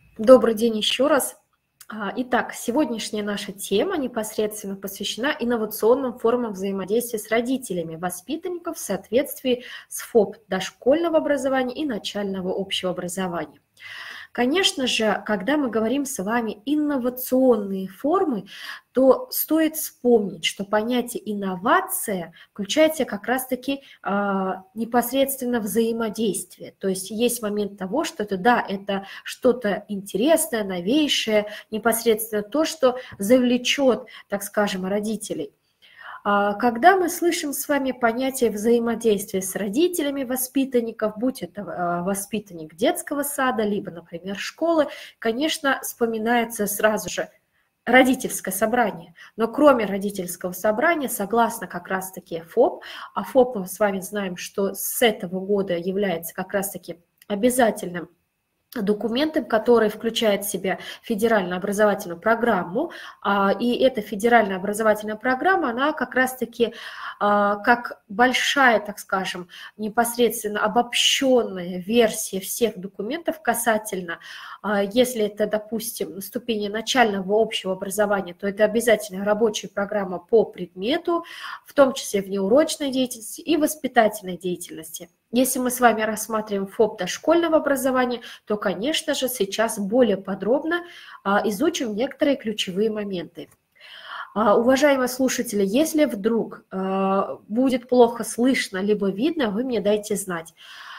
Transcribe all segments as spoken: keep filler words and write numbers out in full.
Добрый день еще раз. А, Итак, сегодняшняя наша тема непосредственно посвящена инновационным формам взаимодействия с родителями воспитанников в соответствии с ФОП дошкольного образования и начального общего образования. Конечно же, когда мы говорим с вами инновационные формы, то стоит вспомнить, что понятие инновация включает в себя как раз-таки а, непосредственно взаимодействие. То есть есть момент того, что это да, это что-то интересное, новейшее, непосредственно то, что завлечет, так скажем, родителей. А, Когда мы слышим с вами понятие взаимодействия с родителями воспитанников, будь это а, воспитанник детского сада, либо, например, школы, конечно, вспоминается сразу же родительское собрание. Но кроме родительского собрания, согласно как раз-таки ФОП, а ФОП мы с вами знаем, что с этого года является как раз-таки обязательным документом, который включает в себя федеральную образовательную программу, а, и эта федеральная образовательная программа, она как раз-таки а, как большая, так скажем, непосредственно обобщенная версия всех документов касательно, а, если это, допустим, ступени начального общего образования, то это обязательно рабочая программа по предмету, в том числе внеурочной деятельности и воспитательной деятельности. Если мы с вами рассматриваем ФОП дошкольного образования, то, конечно же, сейчас более подробно а, изучим некоторые ключевые моменты. А, Уважаемые слушатели, если вдруг а, будет плохо слышно либо видно, вы мне дайте знать.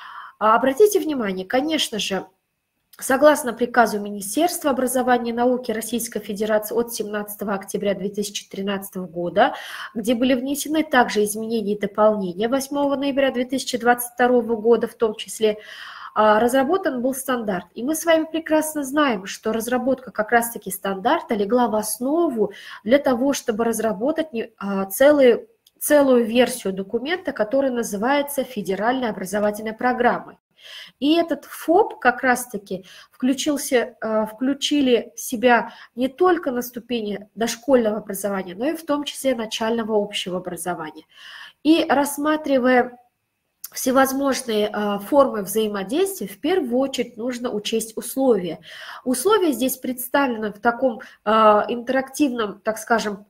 А, Обратите внимание, конечно же, согласно приказу Министерства образования и науки Российской Федерации от семнадцатого октября две тысячи тринадцатого года, где были внесены также изменения и дополнения восьмого ноября две тысячи двадцать второго года, в том числе разработан был стандарт. И мы с вами прекрасно знаем, что разработка как раз-таки стандарта легла в основу для того, чтобы разработать целую, целую версию документа, который называется «Федеральная образовательная программа». И этот ФОП как раз-таки включился, включили в себя не только на ступени дошкольного образования, но и в том числе начального общего образования. И рассматривая всевозможные формы взаимодействия, в первую очередь нужно учесть условия. Условия здесь представлены в таком интерактивном, так скажем,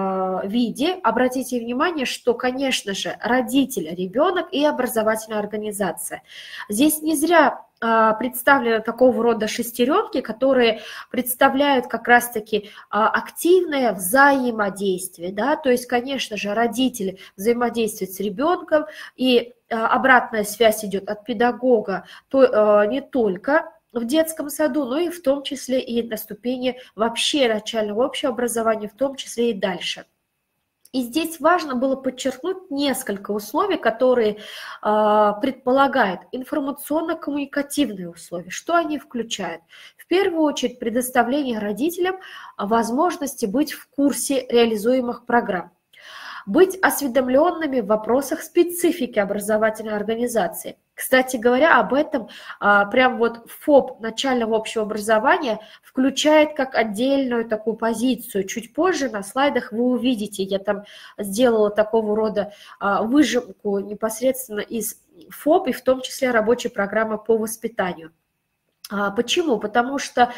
виде. Обратите внимание, что, конечно же, родитель, ребенок и образовательная организация. Здесь не зря представлены такого рода шестеренки, которые представляют как раз-таки активное взаимодействие. Да? То есть, конечно же, родители взаимодействуют с ребенком, и обратная связь идет от педагога то, не только в детском саду, но и в том числе и на ступени вообще начального общего образования, в том числе и дальше. И здесь важно было подчеркнуть несколько условий, которые э, предполагают информационно-коммуникативные условия. Что они включают? В первую очередь предоставление родителям возможности быть в курсе реализуемых программ, быть осведомленными в вопросах специфики образовательной организации. Кстати говоря, об этом а, прям вот ФОП начального общего образования включает как отдельную такую позицию. Чуть позже на слайдах вы увидите, я там сделала такого рода а, выжимку непосредственно из ФОП, и в том числе рабочей программы по воспитанию. Почему? Потому что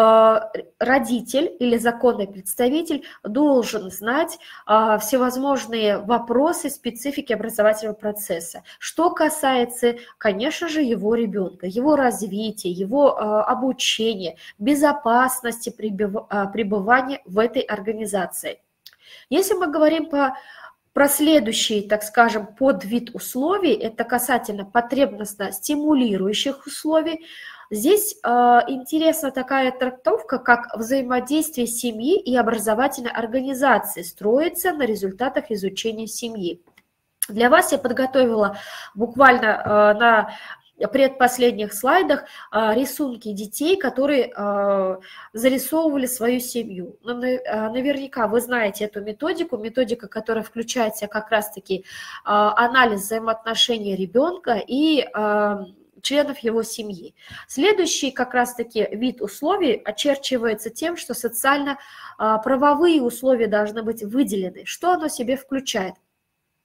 родитель или законный представитель должен знать всевозможные вопросы специфики образовательного процесса. Что касается, конечно же, его ребенка, его развития, его обучения, безопасности пребывания в этой организации. Если мы говорим по Про следующий, так скажем, подвид условий, это касательно потребностно-стимулирующих условий. Здесь э, интересна такая трактовка, как взаимодействие семьи и образовательной организации строится на результатах изучения семьи. Для вас я подготовила буквально э, на предпоследних слайдах рисунки детей, которые зарисовывали свою семью. Но наверняка вы знаете эту методику, методика, которая включает в себя как раз-таки анализ взаимоотношений ребенка и членов его семьи. Следующий как раз-таки вид условий очерчивается тем, что социально-правовые условия должны быть выделены. Что оно в себе включает?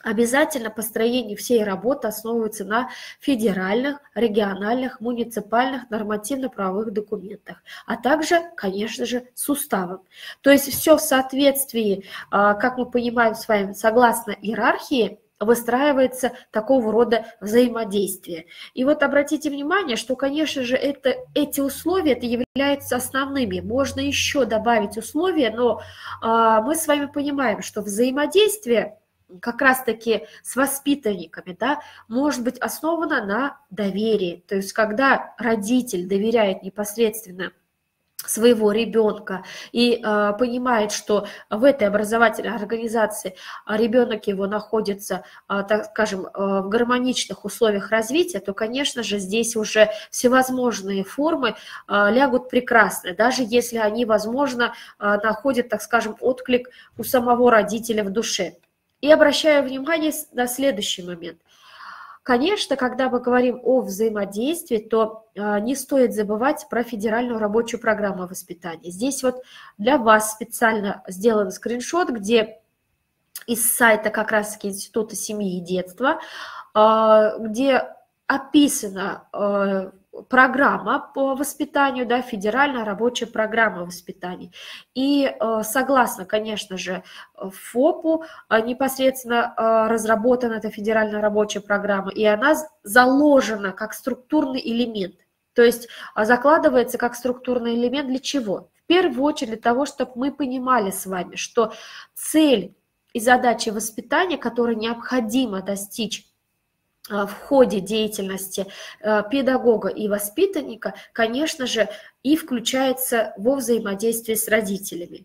Обязательно построение всей работы основывается на федеральных, региональных, муниципальных нормативно-правовых документах, а также, конечно же, с уставом. То есть все в соответствии, как мы понимаем с вами, согласно иерархии, выстраивается такого рода взаимодействие. И вот обратите внимание, что, конечно же, это, эти условия это являются основными. Можно еще добавить условия, но а, мы с вами понимаем, что взаимодействие как раз-таки с воспитанниками, да, может быть основана на доверии. То есть когда родитель доверяет непосредственно своего ребенка и э, понимает, что в этой образовательной организации ребенок его находится, э, так скажем, э, в гармоничных условиях развития, то, конечно же, здесь уже всевозможные формы э, лягут прекрасно, даже если они, возможно, э, находят, так скажем, отклик у самого родителя в душе. И обращаю внимание на следующий момент. Конечно, когда мы говорим о взаимодействии, то э, не стоит забывать про федеральную рабочую программу воспитания. Здесь вот для вас специально сделан скриншот, где из сайта как раз-таки Института семьи и детства, э, где описана э, программа по воспитанию, да, федеральная рабочая программа воспитания. И э, согласно, конечно же, ФОПу э, непосредственно э, разработана эта федеральная рабочая программа, и она заложена как структурный элемент. То есть э, закладывается как структурный элемент для чего? В первую очередь для того, чтобы мы понимали с вами, что цель и задачи воспитания, которые необходимо достичь в ходе деятельности педагога и воспитанника, конечно же, и включается во взаимодействие с родителями.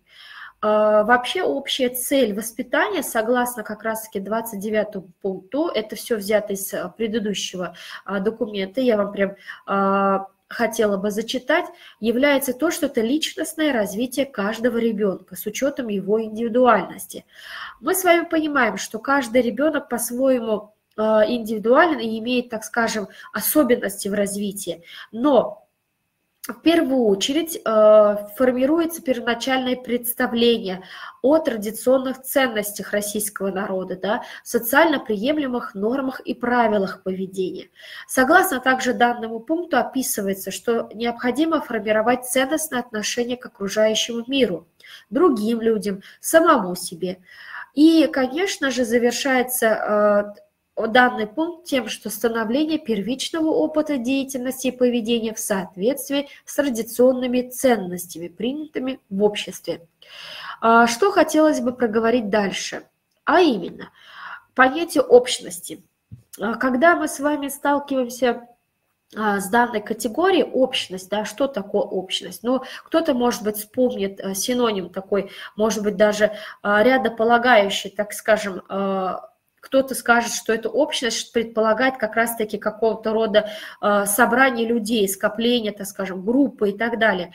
Вообще общая цель воспитания, согласно как раз-таки двадцать девятому пункту, это все взято из предыдущего документа, я вам прям хотела бы зачитать, является то, что это личностное развитие каждого ребенка с учетом его индивидуальности. Мы с вами понимаем, что каждый ребенок по-своему индивидуален и имеет, так скажем, особенности в развитии. Но в первую очередь формируется первоначальное представление о традиционных ценностях российского народа, да, социально приемлемых нормах и правилах поведения. Согласно также данному пункту описывается, что необходимо формировать ценностное отношение к окружающему миру, другим людям, самому себе. И, конечно же, завершается данный пункт тем, что становление первичного опыта деятельности и поведения в соответствии с традиционными ценностями, принятыми в обществе. Что хотелось бы проговорить дальше? А именно, понятие общности. Когда мы с вами сталкиваемся с данной категорией общность, да, что такое общность? Ну, кто-то, может быть, вспомнит синоним такой, может быть, даже рядополагающий, так скажем, кто-то скажет, что эта общность предполагает как раз-таки какого-то рода э, собрание людей, скопление, так скажем, группы и так далее.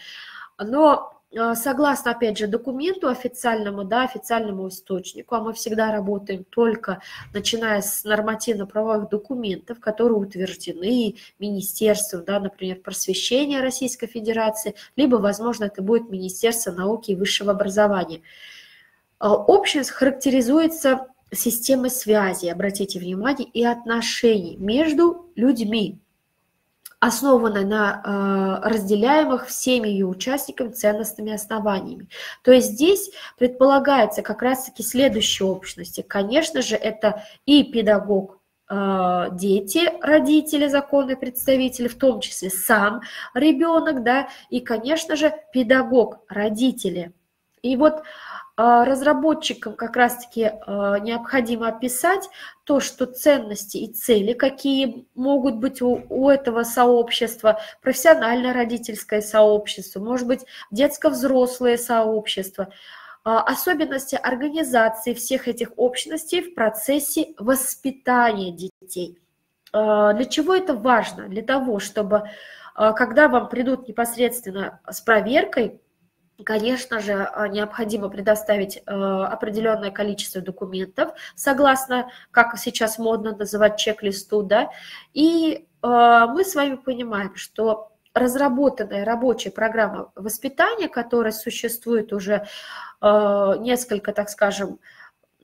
Но э, согласно, опять же, документу официальному, да, официальному источнику, а мы всегда работаем только начиная с нормативно-правовых документов, которые утверждены министерством, да, например, просвещения Российской Федерации, либо, возможно, это будет Министерство науки и высшего образования. Э, общность характеризуется системы связи, обратите внимание, и отношений между людьми, основанной на э, разделяемых всеми ее участниками ценностными основаниями. То есть здесь предполагается как раз-таки следующие общности. Конечно же, это и педагог, э, дети, родители, законные представители, в том числе сам ребенок, да, и, конечно же, педагог, родители. И вот разработчикам как раз-таки необходимо описать то, что ценности и цели, какие могут быть у, у этого сообщества, профессиональное родительское сообщество, может быть, детско-взрослое сообщество, особенности организации всех этих общностей в процессе воспитания детей. Для чего это важно? Для того, чтобы, когда вам придут непосредственно с проверкой, конечно же, необходимо предоставить определенное количество документов, согласно, как сейчас модно называть, чек-листу, да, и мы с вами понимаем, что разработанная рабочая программа воспитания, которая существует уже несколько, так скажем,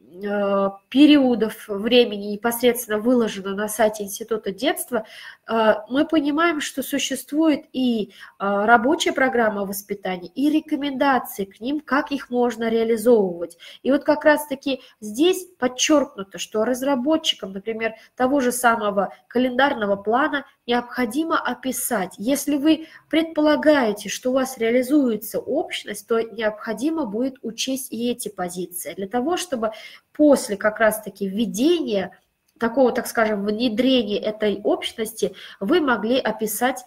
периодов времени непосредственно выложено на сайте Института детства, мы понимаем, что существует и рабочая программа воспитания, и рекомендации к ним, как их можно реализовывать. И вот как раз-таки здесь подчеркнуто, что разработчикам, например, того же самого календарного плана необходимо описать. Если вы предполагаете, что у вас реализуется общность, то необходимо будет учесть и эти позиции, для того, чтобы после как раз-таки введения, такого, так скажем, внедрения этой общности, вы могли описать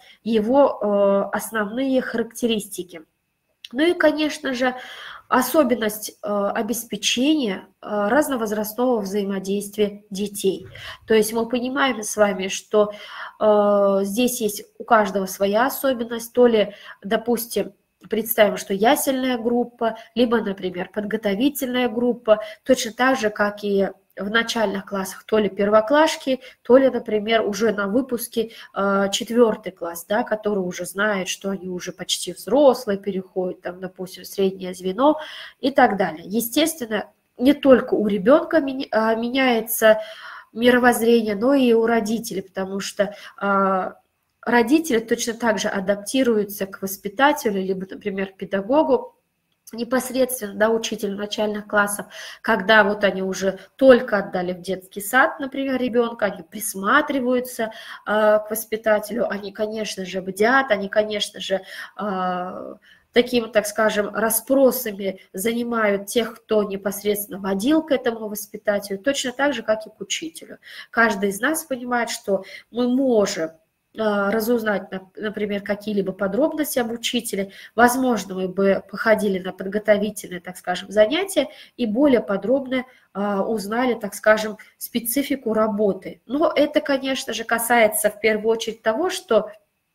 его основные характеристики. Ну и, конечно же, особенность э, обеспечения э, разновозрастного взаимодействия детей. То есть мы понимаем с вами, что э, здесь есть у каждого своя особенность, то ли, допустим, представим, что ясельная группа, либо, например, подготовительная группа, точно так же, как и в начальных классах, то ли первоклашки, то ли, например, уже на выпуске э, четвертый класс, да, который уже знает, что они уже почти взрослые, переходят, там, допустим, в среднее звено и так далее. Естественно, не только у ребенка меня, меняется мировоззрение, но и у родителей, потому что э, родители точно так же адаптируются к воспитателю, либо, например, педагогу, непосредственно, да, учителю начальных классов, когда вот они уже только отдали в детский сад, например, ребенка, они присматриваются э, к воспитателю, они, конечно же, бдят, они, конечно же, э, такими, так скажем, расспросами занимают тех, кто непосредственно водил к этому воспитателю, точно так же, как и к учителю. Каждый из нас понимает, что мы можем разузнать, например, какие-либо подробности об учителе. Возможно, мы бы походили на подготовительные, так скажем, занятия и более подробно узнали, так скажем, специфику работы. Но это, конечно же, касается в первую очередь того, что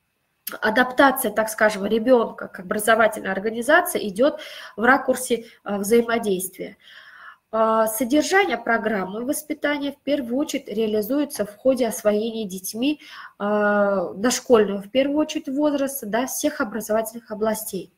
адаптация, так скажем, ребенка к образовательной организации идет в ракурсе взаимодействия. Содержание программы воспитания в первую очередь реализуется в ходе освоения детьми дошкольного, в первую очередь, возраста, да, всех образовательных областей.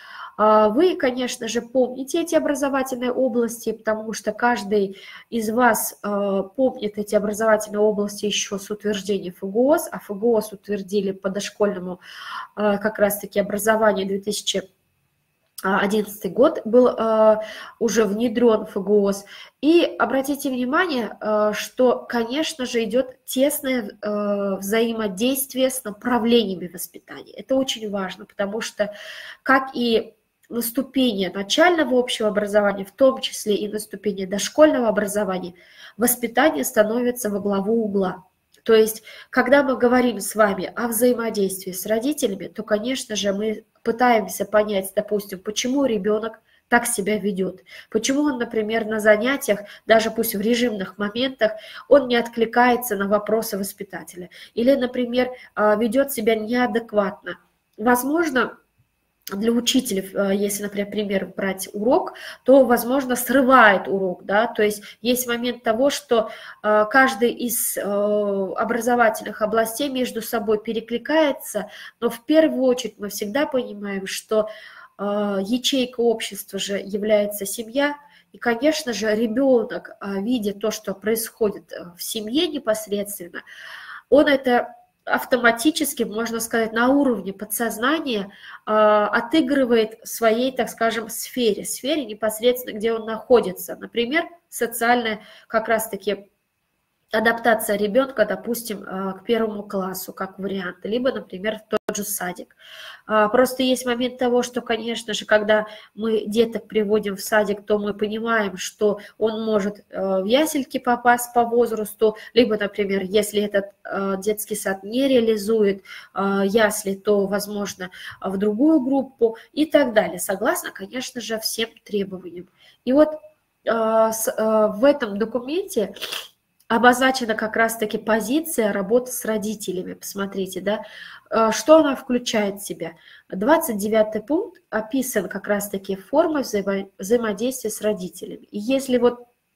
Вы, конечно же, помните эти образовательные области, потому что каждый из вас помнит эти образовательные области еще с утверждения ФГОС, а ФГОС утвердили по дошкольному как раз-таки образованию две тысячи двадцатый одиннадцатый год был э, уже внедрен ФГОС. И обратите внимание, э, что, конечно же, идет тесное э, взаимодействие с направлениями воспитания. Это очень важно, потому что, как и на ступени начального общего образования, в том числе и на ступени дошкольного образования, воспитание становится во главу угла. То есть, когда мы говорим с вами о взаимодействии с родителями, то, конечно же, мы пытаемся понять, допустим, почему ребенок так себя ведет, почему он, например, на занятиях, даже пусть в режимных моментах, он не откликается на вопросы воспитателя, или, например, ведет себя неадекватно. Возможно, для учителя, если, например, пример брать урок, то, возможно, срывает урок, да, то есть есть момент того, что каждый из образовательных областей между собой перекликается, но в первую очередь мы всегда понимаем, что ячейка общества же является семья, и, конечно же, ребенок, видя то, что происходит в семье непосредственно, он это автоматически, можно сказать, на уровне подсознания э, отыгрывает в своей, так скажем, сфере, сфере непосредственно, где он находится. Например, социальная как раз-таки адаптация ребенка, допустим, к первому классу, как вариант, либо, например, в тот же садик. Просто есть момент того, что, конечно же, когда мы деток приводим в садик, то мы понимаем, что он может в ясельки попасть по возрасту, либо, например, если этот детский сад не реализует ясли, то, возможно, в другую группу и так далее, согласно, конечно же, всем требованиям. И вот в этом документе обозначена как раз-таки позиция работы с родителями. Посмотрите, да, что она включает в себя. двадцать девятый пункт описан как раз-таки формой взаимо взаимодействия с родителями. И если вот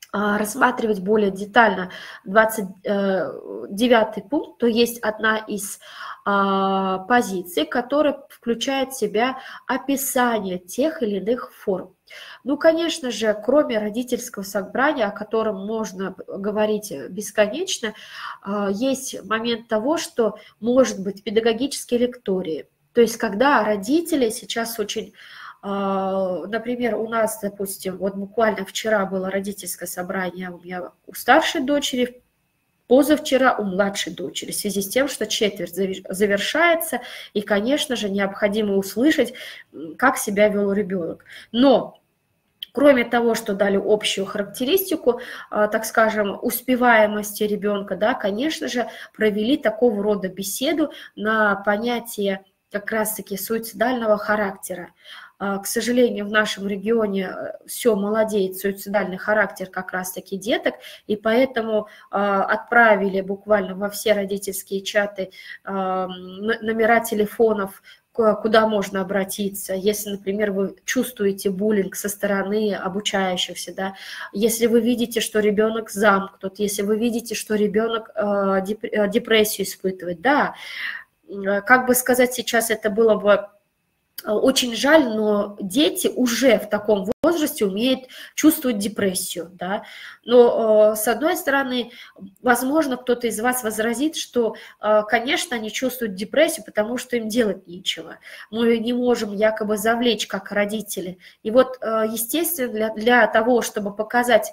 рассматривать более детально двадцать девятый пункт, то есть одна из позиций, которая включает в себя описание тех или иных форм. Ну, конечно же, кроме родительского собрания, о котором можно говорить бесконечно, есть момент того, что может быть педагогические лектории. То есть когда родители сейчас очень... Например, у нас, допустим, вот буквально вчера было родительское собрание у меня у старшей дочери, позавчера у младшей дочери, в связи с тем, что четверть завершается, и, конечно же, необходимо услышать, как себя вел ребенок. Но кроме того, что дали общую характеристику, так скажем, успеваемости ребенка, да, конечно же, провели такого рода беседу на понятие как раз-таки суицидального характера. К сожалению, в нашем регионе все молодеет суицидальный характер как раз-таки деток, и поэтому отправили буквально во все родительские чаты номера телефонов, куда можно обратиться, если, например, вы чувствуете буллинг со стороны обучающихся, да, если вы видите, что ребенок замкнут, если вы видите, что ребенок депрессию испытывает, да, как бы сказать, сейчас это было бы очень жаль, но дети уже в таком возрасте умеют чувствовать депрессию, да. Но, с одной стороны, возможно, кто-то из вас возразит, что, конечно, они чувствуют депрессию, потому что им делать нечего. Мы не можем якобы завлечь, как родители. И вот, естественно, для, для того, чтобы показать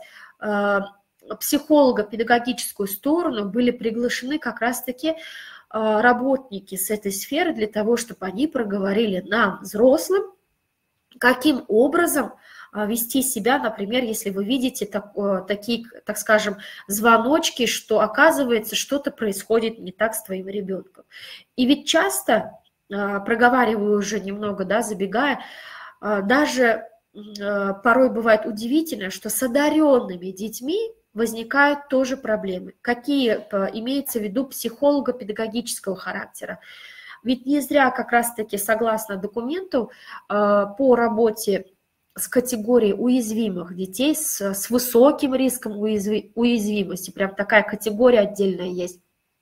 психолого-педагогическую сторону, были приглашены как раз-таки работники с этой сферы для того, чтобы они проговорили нам, взрослым, каким образом вести себя, например, если вы видите так, такие, так скажем, звоночки, что оказывается что-то происходит не так с твоим ребенком. И ведь часто, проговариваю уже немного, да, забегая, даже порой бывает удивительно, что с одаренными детьми возникают тоже проблемы. Какие имеется в виду психолого-педагогического характера? Ведь не зря как раз-таки согласно документу по работе с категорией уязвимых детей, с, с высоким риском уязви, уязвимости, прям такая категория отдельная есть.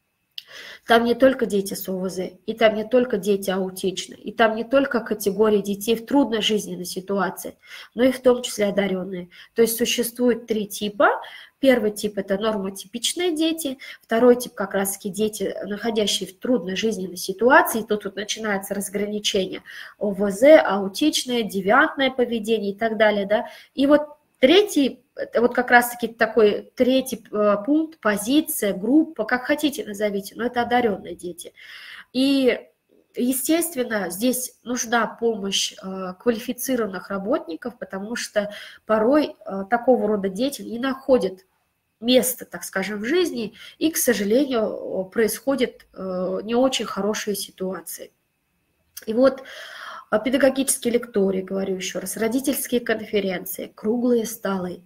Там не только дети с ОВЗ, и там не только дети аутичные, и там не только категории детей в трудной жизненной ситуации, но и в том числе одаренные. То есть существует три типа. Первый тип – это нормотипичные дети, второй тип как раз-таки дети, находящие в трудной жизненной ситуации, и тут вот начинается разграничение ОВЗ, аутичное, девиантное поведение и так далее. Да? И вот третий, вот как раз-таки такой третий пункт, позиция, группа, как хотите назовите, но это одаренные дети. И, естественно, здесь нужна помощь квалифицированных работников, потому что порой такого рода дети не находят место, так скажем, в жизни, и, к сожалению, происходят не очень хорошие ситуации. И вот педагогические лектории, говорю еще раз, родительские конференции, круглые столы,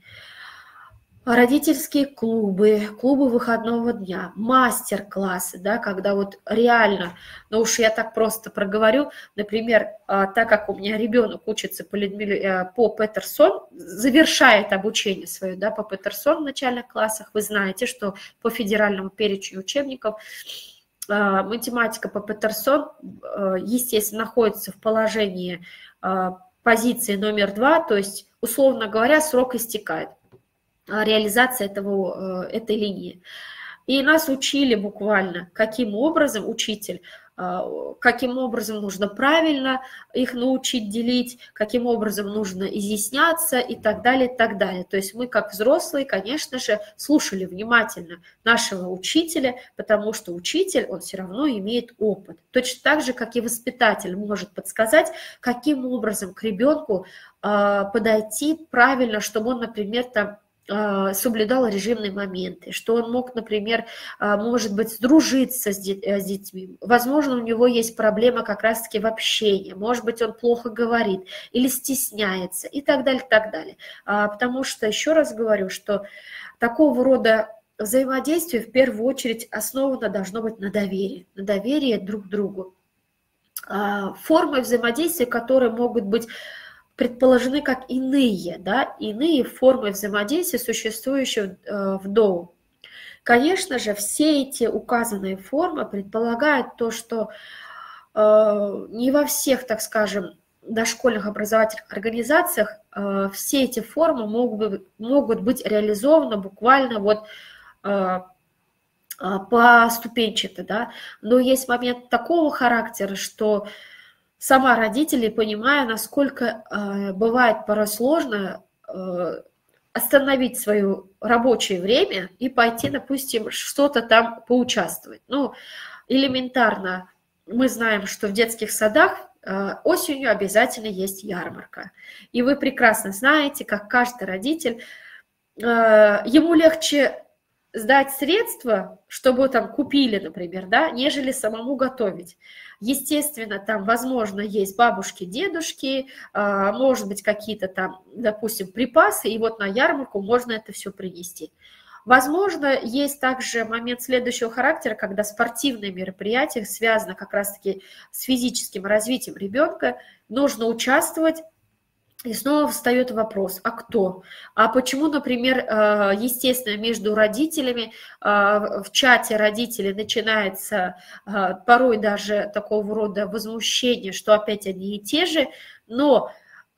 родительские клубы, клубы выходного дня, мастер-классы, да, когда вот реально, ну уж я так просто проговорю, например, так как у меня ребенок учится по, Людмиле, по Петерсон, завершает обучение свое, да, по Петерсон в начальных классах, вы знаете, что по федеральному перечню учебников математика по Петерсон, естественно, находится в положении позиции номер два, то есть, условно говоря, срок истекает. Реализация этого, этой линии. И нас учили буквально, каким образом учитель, каким образом нужно правильно их научить делить, каким образом нужно изъясняться и так далее, и так далее. То есть мы, как взрослые, конечно же, слушали внимательно нашего учителя, потому что учитель, он все равно имеет опыт. Точно так же, как и воспитатель может подсказать, каким образом к ребенку подойти правильно, чтобы он, например, там, соблюдал режимные моменты, что он мог, например, может быть, сдружиться с детьми. Возможно, у него есть проблема как раз-таки в общении, может быть, он плохо говорит или стесняется и так далее, так далее. Потому что, еще раз говорю, что такого рода взаимодействие в первую очередь основано должно быть на доверии, на доверии друг к другу. Формы взаимодействия, которые могут быть предположены как иные, да, иные формы взаимодействия, существующие в ДОУ. Конечно же, все эти указанные формы предполагают то, что э, не во всех, так скажем, дошкольных образовательных организациях э, все эти формы могут, могут быть реализованы буквально вот э, поступенчато, да, но есть момент такого характера, что сама родители, понимая, насколько э, бывает порой сложно э, остановить свое рабочее время и пойти, допустим, что-то там поучаствовать. Ну, элементарно, мы знаем, что в детских садах э, осенью обязательно есть ярмарка. И вы прекрасно знаете, как каждый родитель, э, ему легче сдать средства, чтобы там купили, например, да, нежели самому готовить. Естественно, там, возможно, есть бабушки, дедушки, может быть, какие-то там, допустим, припасы, и вот на ярмарку можно это все принести. Возможно, есть также момент следующего характера, когда спортивные мероприятия связаны как раз-таки с физическим развитием ребенка, нужно участвовать. И снова встает вопрос, а кто? А почему, например, естественно, между родителями в чате родителей начинается порой даже такого рода возмущение, что опять они и те же, но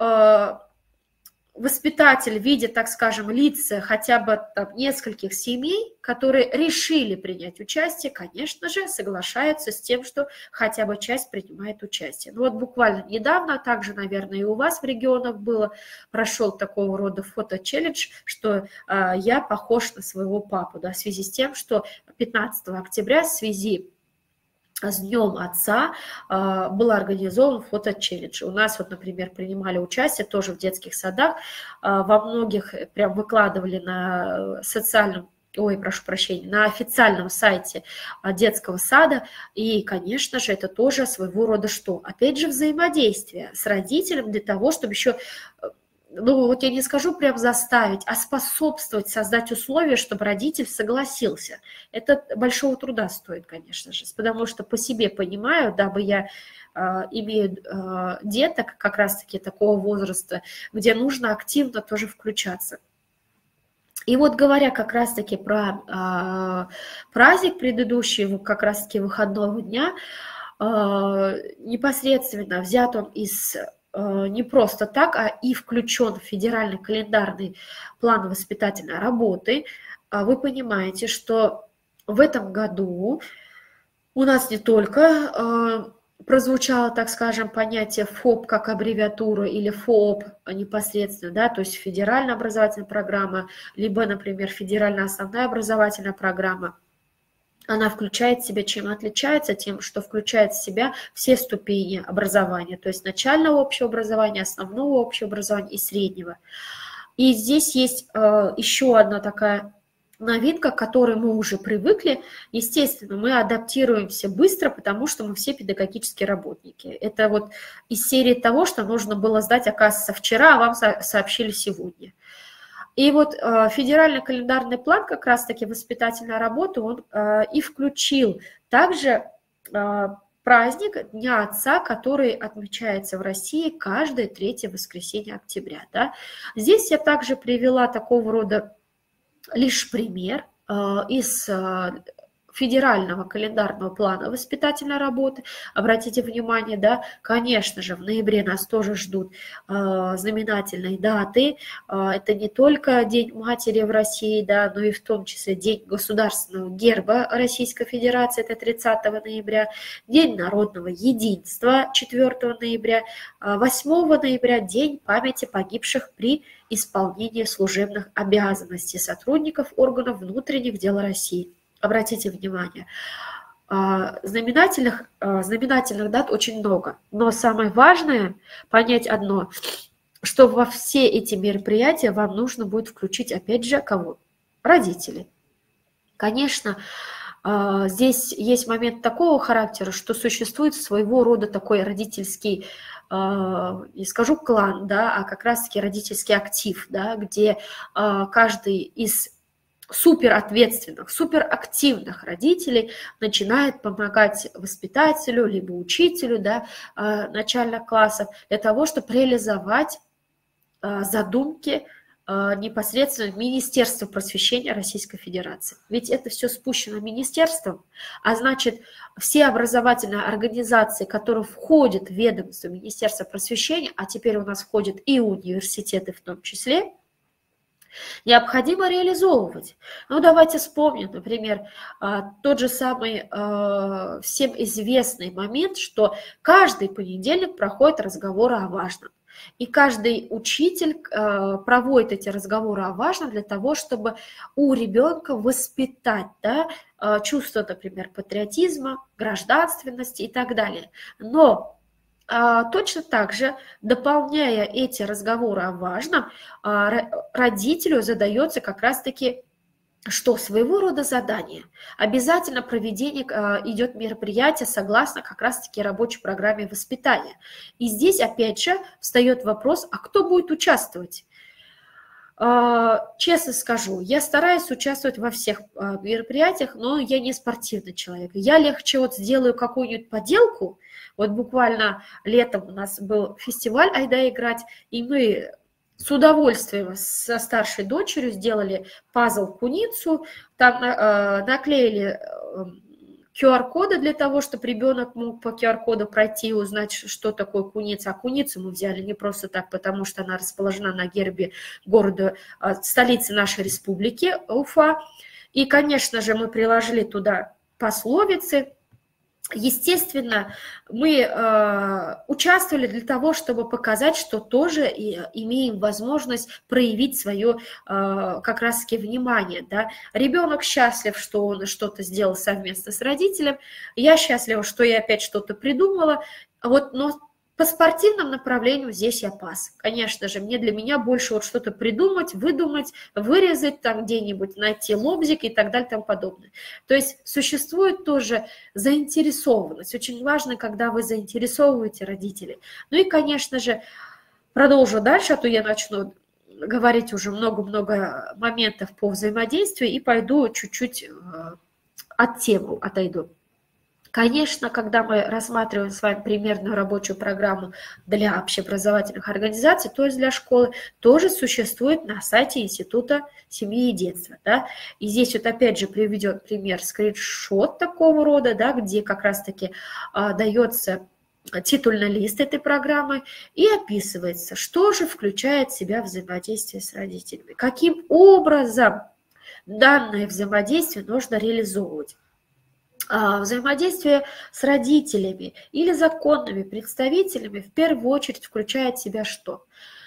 воспитатель, видя, так скажем, лица хотя бы там нескольких семей, которые решили принять участие, конечно же, соглашаются с тем, что хотя бы часть принимает участие. Ну вот буквально недавно, также, наверное, и у вас в регионах было, прошел такого рода фото-челлендж, что э, я похож на своего папу, да, в связи с тем, что пятнадцатого октября в связи с Днем Отца э, был организован фото-челлендж. У нас вот, например, принимали участие тоже в детских садах, э, во многих прям выкладывали на социальном, ой, прошу прощения, на официальном сайте детского сада, и, конечно же, это тоже своего рода что? Опять же, взаимодействие с родителем для того, чтобы еще... Ну, вот я не скажу прям заставить, а способствовать, создать условия, чтобы родитель согласился. Это большого труда стоит, конечно же, потому что по себе понимаю, дабы я э, имею э, деток как раз-таки такого возраста, где нужно активно тоже включаться. И вот говоря как раз-таки про э, праздник предыдущий, как раз-таки выходного дня, э, непосредственно взят он из... не просто так, а и включен в федеральный календарный план воспитательной работы, вы понимаете, что в этом году у нас не только прозвучало, так скажем, понятие ФОП как аббревиатура или ФОП непосредственно, да, то есть федеральная образовательная программа, либо, например, федеральная основная образовательная программа. Она включает в себя, чем отличается? Тем, что включает в себя все ступени образования, то есть начального общего образования, основного общего образования и среднего. И здесь есть э, еще одна такая новинка, к которой мы уже привыкли. Естественно, мы адаптируемся быстро, потому что мы все педагогические работники. Это вот из серии того, что нужно было сдать, оказывается, вчера, а вам сообщили сегодня. И вот э, федеральный календарный план, как раз-таки воспитательная работа, он э, и включил также э, праздник Дня Отца, который отмечается в России каждое третье воскресенье октября. Да? Здесь я также привела такого рода лишь пример э, из... Э, федерального календарного плана воспитательной работы. Обратите внимание, да, конечно же, в ноябре нас тоже ждут э, знаменательные даты. Э, это не только День матери в России, да, но и в том числе День государственного герба Российской Федерации, это тридцатого ноября, День народного единства четвёртого ноября, э, восьмого ноября День памяти погибших при исполнении служебных обязанностей сотрудников органов внутренних дел России. Обратите внимание, знаменательных, знаменательных дат очень много, но самое важное понять одно, что во все эти мероприятия вам нужно будет включить, опять же, кого? Родителей. Конечно, здесь есть момент такого характера, что существует своего рода такой родительский, не скажу клан, да, а как раз-таки родительский актив, да, где каждый из суперответственных, суперактивных родителей начинает помогать воспитателю, либо учителю, да, начальных классов для того, чтобы реализовать задумки непосредственно Министерства просвещения Российской Федерации. Ведь это все спущено министерством, а значит, все образовательные организации, которые входят в ведомство Министерства просвещения, а теперь у нас входят и университеты в том числе, необходимо реализовывать. Ну, давайте вспомним, например, тот же самый всем известный момент, что каждый понедельник проходит разговоры о важном. И каждый учитель проводит эти разговоры о важном для того, чтобы у ребенка воспитать, да, чувство, например, патриотизма, гражданственности и так далее. Но точно так же, дополняя эти разговоры о важном, родителю задается как раз-таки что своего рода задание. Обязательно проведение идет мероприятие согласно как раз-таки рабочей программе воспитания. И здесь опять же встает вопрос, а кто будет участвовать? Честно скажу, я стараюсь участвовать во всех мероприятиях, но я не спортивный человек. Я легче вот сделаю какую-нибудь поделку. Вот буквально летом у нас был фестиваль «Айда играть», и мы с удовольствием со старшей дочерью сделали пазл-куницу, там э, наклеили ку ар-коды для того, чтобы ребенок мог по ку ар-коду пройти и узнать, что такое куница. А куницу мы взяли не просто так, потому что она расположена на гербе города, столицы нашей республики, Уфа. И, конечно же, мы приложили туда пословицы. Естественно, мы э, участвовали для того, чтобы показать, что тоже и имеем возможность проявить свое э, как раз-таки внимание. Да? Ребенок счастлив, что он что-то сделал совместно с родителем. Я счастлива, что я опять что-то придумала. Вот, но по спортивному направлению здесь я пас. Конечно же, мне для меня больше вот что-то придумать, выдумать, вырезать, там где-нибудь найти лобзик и так далее и тому подобное. То есть существует тоже заинтересованность. Очень важно, когда вы заинтересовываете родителей. Ну и, конечно же, продолжу дальше, а то я начну говорить уже много-много моментов по взаимодействию и пойду чуть-чуть от темы отойду. Конечно, когда мы рассматриваем с вами примерную рабочую программу для общеобразовательных организаций, то есть для школы, тоже существует на сайте Института семьи и детства. Да? И здесь вот опять же приведен пример, скриншот такого рода, да, где как раз-таки а, дается титульный лист этой программы и описывается, что же включает в себя взаимодействие с родителями, каким образом данное взаимодействие нужно реализовывать. Взаимодействие с родителями или законными представителями в первую очередь включает в себя что?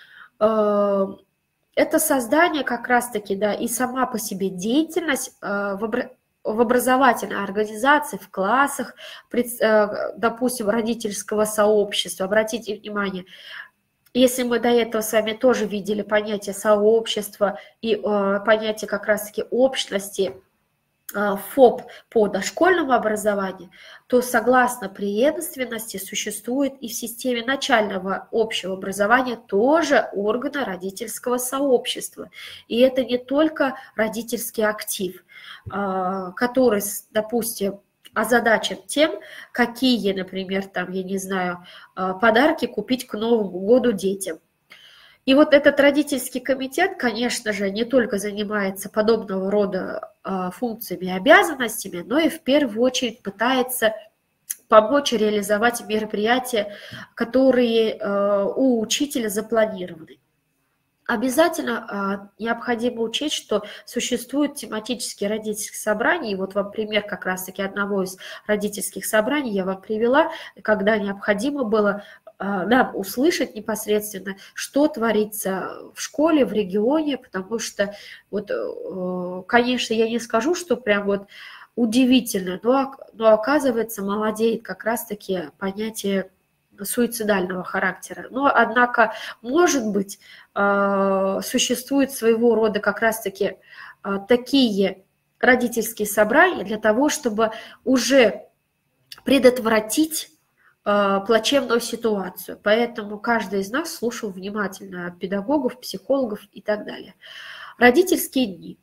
Это создание как раз-таки, да, и сама по себе деятельность в образовательной организации, в классах, допустим, родительского сообщества. Обратите внимание, если мы до этого с вами тоже видели понятие сообщества и понятие как раз-таки общности, ФОП по дошкольному образованию, то согласно преемственности существует и в системе начального общего образования тоже органы родительского сообщества. И это не только родительский актив, который, допустим, озадачен тем, какие, например, там, я не знаю, подарки купить к Новому году детям. И вот этот родительский комитет, конечно же, не только занимается подобного рода функциями и обязанностями, но и в первую очередь пытается помочь реализовать мероприятия, которые у учителя запланированы. Обязательно необходимо учесть, что существуют тематические родительские собрания. И вот вам пример как раз-таки одного из родительских собраний я вам привела, когда необходимо было нам услышать непосредственно, что творится в школе, в регионе, потому что, вот, конечно, я не скажу, что прям вот удивительно, но, но оказывается, молодеет как раз-таки понятие суицидального характера. Но, однако, может быть, существует своего рода как раз-таки такие родительские собрания для того, чтобы уже предотвратить плачевную ситуацию. Поэтому каждый из нас слушал внимательно педагогов, психологов и так далее. Родительские дни.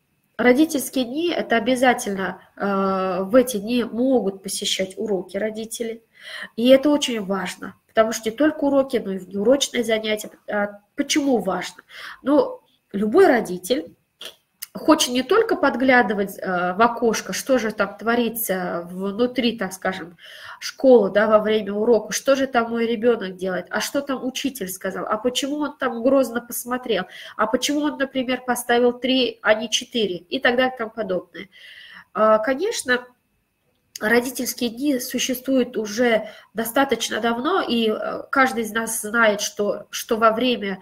Родительские дни – это обязательно в эти дни могут посещать уроки родители. И это очень важно, потому что не только уроки, но и внеурочные занятия. Почему важно? Ну, любой родитель хочет не только подглядывать в окошко, что же там творится внутри, так скажем, школы, да, во время урока, что же там мой ребенок делает, а что там учитель сказал, а почему он там грозно посмотрел, а почему он, например, поставил три, а не четыре и так далее и тому подобное. Конечно, родительские дни существуют уже достаточно давно, и каждый из нас знает, что, что во время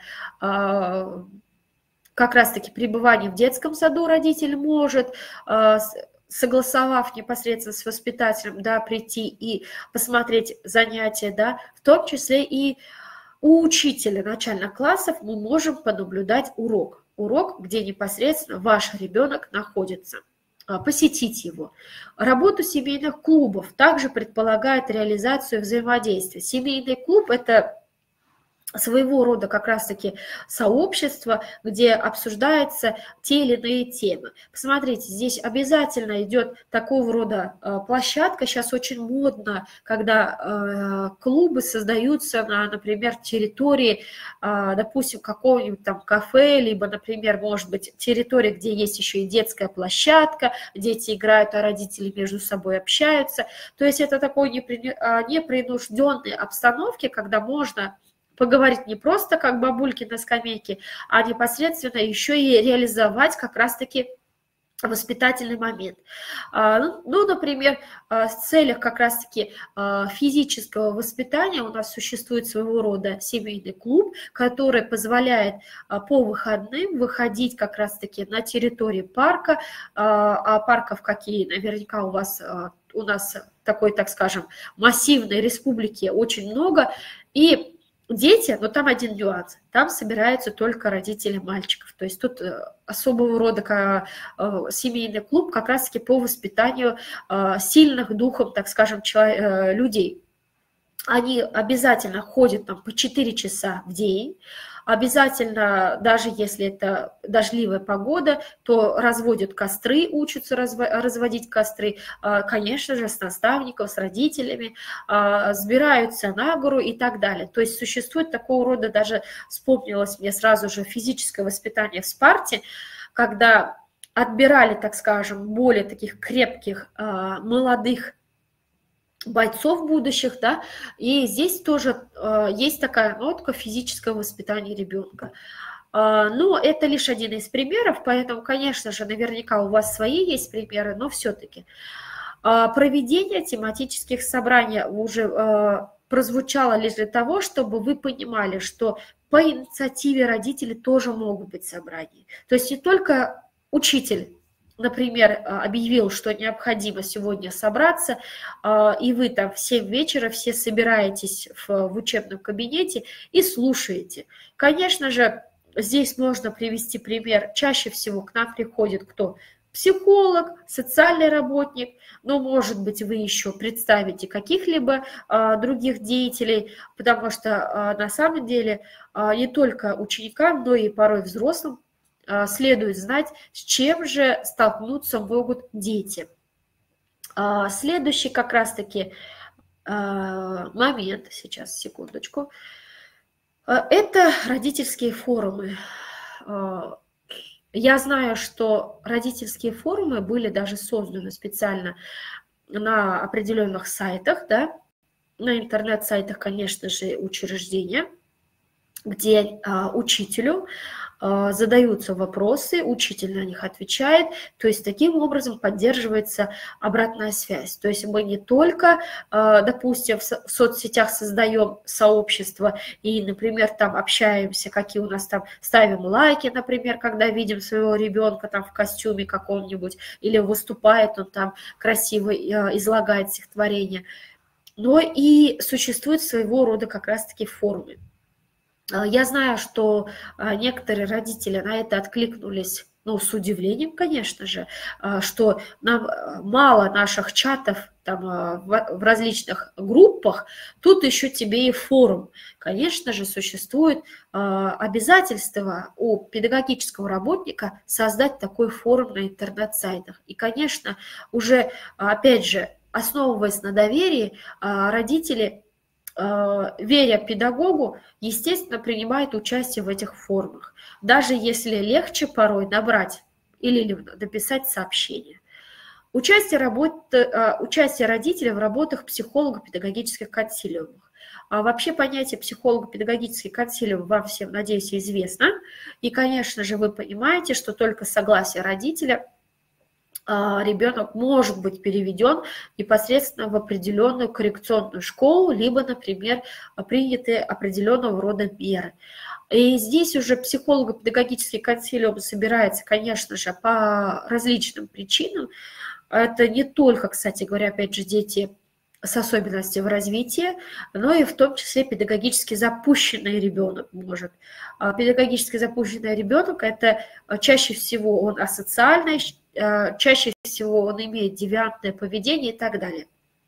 как раз-таки пребывания в детском саду родитель может, согласовав непосредственно с воспитателем, да, прийти и посмотреть занятия, да, в том числе и у учителя начальных классов мы можем понаблюдать урок. Урок, где непосредственно ваш ребенок находится. Посетить его. Работу семейных клубов также предполагает реализацию взаимодействия. Семейный клуб – это своего рода как раз-таки сообщество, где обсуждаются те или иные темы. Посмотрите, здесь обязательно идет такого рода площадка. Сейчас очень модно, когда клубы создаются на, например, территории, допустим, какого-нибудь там кафе, либо, например, может быть, территория, где есть еще и детская площадка, дети играют, а родители между собой общаются. То есть это такой непринужденной обстановки, когда можно поговорить не просто как бабульки на скамейке, а непосредственно еще и реализовать как раз-таки воспитательный момент. Ну, например, в целях как раз-таки физического воспитания у нас существует своего рода семейный клуб, который позволяет по выходным выходить как раз-таки на территории парка, а парков какие наверняка у вас, у нас такой, так скажем, массивной республики очень много, и дети, но там один нюанс, там собираются только родители мальчиков, то есть тут особого рода семейный клуб как раз-таки по воспитанию сильных духом, так скажем, людей. Они обязательно ходят там по четыре часа в день, обязательно, даже если это дождливая погода, то разводят костры, учатся разводить костры, конечно же, с наставником, с родителями, сбираются на гору и так далее. То есть существует такого рода, даже вспомнилось мне сразу же физическое воспитание в Спарте, когда отбирали, так скажем, более таких крепких, молодых бойцов будущих, да, и здесь тоже э, есть такая нотка физического воспитания ребенка. Э, но это лишь один из примеров, поэтому, конечно же, наверняка у вас свои есть примеры, но все-таки э, проведение тематических собраний уже э, прозвучало лишь для того, чтобы вы понимали, что по инициативе родителей тоже могут быть собрания. То есть не только учитель, например, объявил, что необходимо сегодня собраться, и вы там в семь вечера все собираетесь в, в учебном кабинете и слушаете. Конечно же, здесь можно привести пример. Чаще всего к нам приходит кто? Психолог, социальный работник, но, может быть, вы еще представите каких-либо а, других деятелей, потому что а, на самом деле а, не только ученикам, но и порой взрослым следует знать, с чем же столкнуться могут дети. Следующий как раз-таки момент, сейчас, секундочку, это родительские форумы. Я знаю, что родительские форумы были даже созданы специально на определенных сайтах, да, на интернет-сайтах, конечно же, учреждения, где учителю задаются вопросы, учитель на них отвечает, то есть таким образом поддерживается обратная связь. То есть мы не только, допустим, в соцсетях создаем сообщество и, например, там общаемся, какие у нас там, ставим лайки, например, когда видим своего ребенка там в костюме каком-нибудь, или выступает он там красиво, излагает стихотворение, но и существует своего рода как раз-таки форумы. Я знаю, что некоторые родители на это откликнулись, ну, с удивлением, конечно же, что нам мало наших чатов там, в различных группах, тут еще тебе и форум. Конечно же, существует обязательство у педагогического работника создать такой форум на интернет-сайтах. И, конечно, уже, опять же, основываясь на доверии, родители, веря педагогу, естественно, принимают участие в этих формах, даже если легче порой набрать или написать сообщение. Участие, работы, участие родителей в работах психолого-педагогических консилиумов. А вообще понятие психолого-педагогический консилиум вам всем, надеюсь, известно. И, конечно же, вы понимаете, что только согласие родителя ребенок может быть переведен непосредственно в определенную коррекционную школу, либо, например, приняты определенного рода меры. И здесь уже психолого-педагогический консилиум собирается, конечно же, по различным причинам. Это не только, кстати говоря, опять же, дети с особенностями в развитии, но и в том числе педагогически запущенный ребенок может. Педагогически запущенный ребенок – это чаще всего он асоциальный, чаще всего он имеет девиантное поведение и так далее.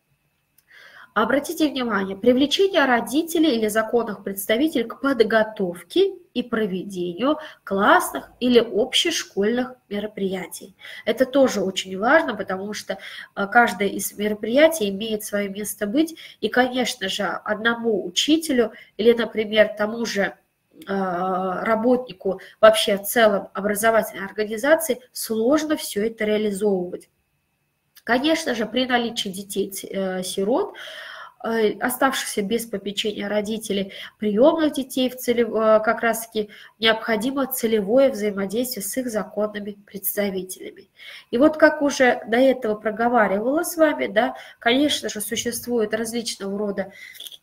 Обратите внимание, привлечение родителей или законных представителей к подготовке и проведению классных или общешкольных мероприятий. Это тоже очень важно, потому что каждое из мероприятий имеет свое место быть. И, конечно же, одному учителю или, например, тому же работнику вообще в целом образовательной организации сложно все это реализовывать. Конечно же, при наличии детей-сирот, оставшихся без попечения родителей, приемных детей в целев... как раз-таки необходимо целевое взаимодействие с их законными представителями. И вот как уже до этого проговаривала с вами, да, конечно же, существуют различного рода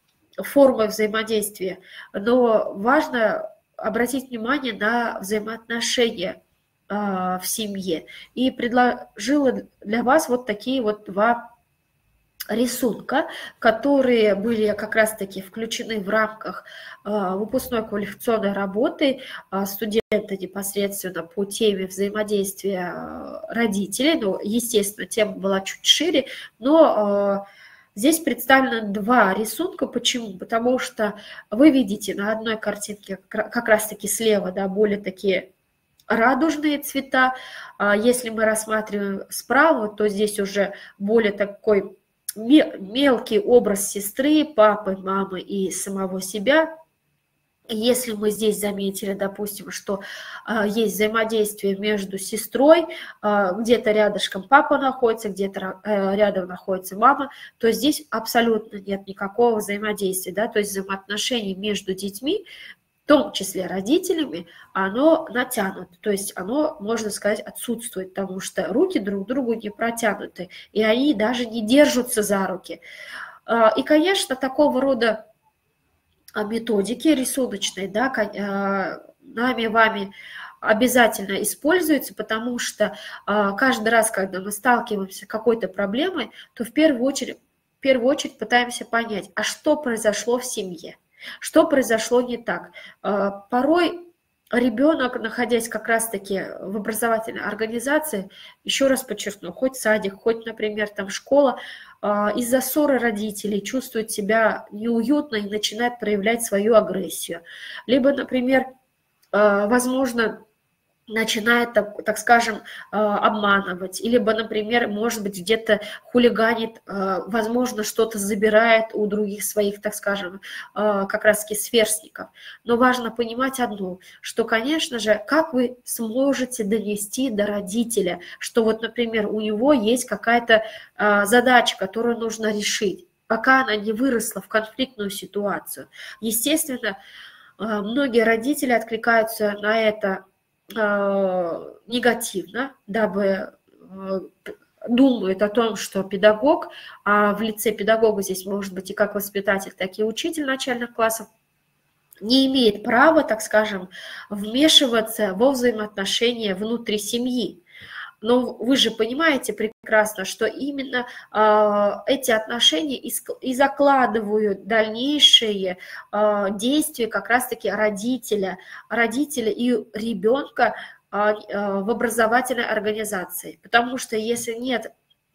формы взаимодействия, но важно обратить внимание на взаимоотношения в семье. И предложила для вас вот такие вот два рисунка, которые были как раз-таки включены в рамках выпускной квалификационной работы студента непосредственно по теме взаимодействия родителей. Ну, естественно, тема была чуть шире, но здесь представлено два рисунка. Почему? Потому что вы видите на одной картинке как раз-таки слева, да, более такие радужные цвета. Если мы рассматриваем справа, то здесь уже более такой мелкий образ сестры, папы, мамы и самого себя. Если мы здесь заметили, допустим, что э, есть взаимодействие между сестрой, э, где-то рядышком папа находится, где-то э, рядом находится мама, то здесь абсолютно нет никакого взаимодействия, да, то есть взаимоотношений между детьми, в том числе родителями, оно натянуто, то есть оно, можно сказать, отсутствует, потому что руки друг другу не протянуты, и они даже не держатся за руки. И, конечно, такого рода методики рисуночные, да, нами, вами обязательно используются, потому что каждый раз, когда мы сталкиваемся с какой-то проблемой, то в первую очередь, в первую очередь пытаемся понять, а что произошло в семье. Что произошло не так? Порой ребенок, находясь как раз-таки в образовательной организации, еще раз подчеркну, хоть садик, хоть, например, там школа, из-за ссоры родителей чувствует себя неуютно и начинает проявлять свою агрессию. Либо, например, возможно, начинает, так, так скажем, обманывать, либо, например, может быть, где-то хулиганит, возможно, что-то забирает у других своих, так скажем, как раз-таки сверстников. Но важно понимать одно, что, конечно же, как вы сможете донести до родителя, что вот, например, у него есть какая-то задача, которую нужно решить, пока она не выросла в конфликтную ситуацию. Естественно, многие родители откликаются на это негативно, дабы думают о том, что педагог, а в лице педагога здесь может быть и как воспитатель, так и учитель начальных классов, не имеет права, так скажем, вмешиваться во взаимоотношения внутри семьи. Но вы же понимаете прекрасно, что именно э, эти отношения и, и закладывают дальнейшие э, действия как раз-таки родителя, родителя и ребенка э, э, в образовательной организации. Потому что если нет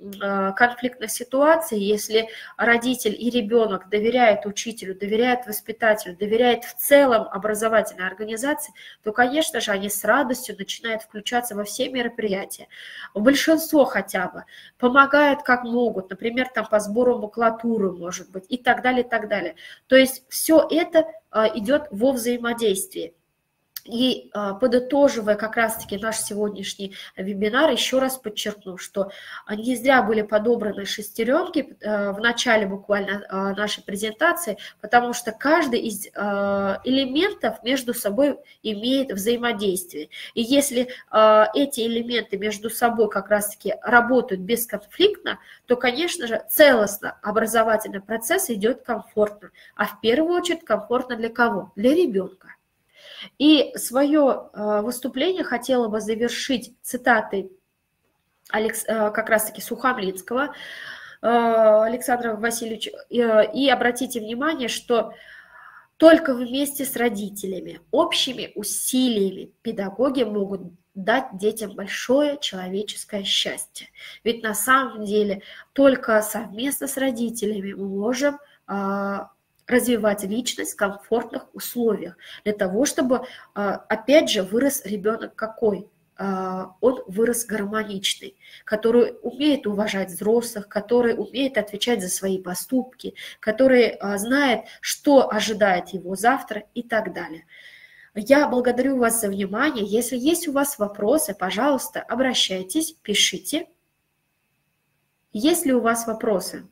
конфликтной ситуации, если родитель и ребенок доверяют учителю, доверяют воспитателю, доверяют в целом образовательной организации, то, конечно же, они с радостью начинают включаться во все мероприятия. Большинство хотя бы помогают как могут, например, там по сбору макулатуры, может быть, и так далее, и так далее. То есть все это идет во взаимодействии. И подытоживая как раз-таки наш сегодняшний вебинар, еще раз подчеркну, что не зря были подобраны шестеренки в начале буквально нашей презентации, потому что каждый из элементов между собой имеет взаимодействие. И если эти элементы между собой как раз-таки работают бесконфликтно, то, конечно же, целостно образовательный процесс идет комфортно. А в первую очередь комфортно для кого? Для ребенка. И свое выступление хотела бы завершить цитатой Алекс, как раз-таки Сухомлинского Александра Васильевича. И обратите внимание, что только вместе с родителями, общими усилиями педагоги могут дать детям большое человеческое счастье. Ведь на самом деле только совместно с родителями мы можем развивать личность в комфортных условиях, для того, чтобы, опять же, вырос ребенок какой? Он вырос гармоничный, который умеет уважать взрослых, который умеет отвечать за свои поступки, который знает, что ожидает его завтра и так далее. Я благодарю вас за внимание. Если есть у вас вопросы, пожалуйста, обращайтесь, пишите. Есть ли у вас вопросы?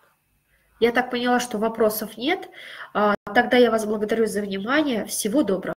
Я так поняла, что вопросов нет. Тогда я вас благодарю за внимание. Всего доброго.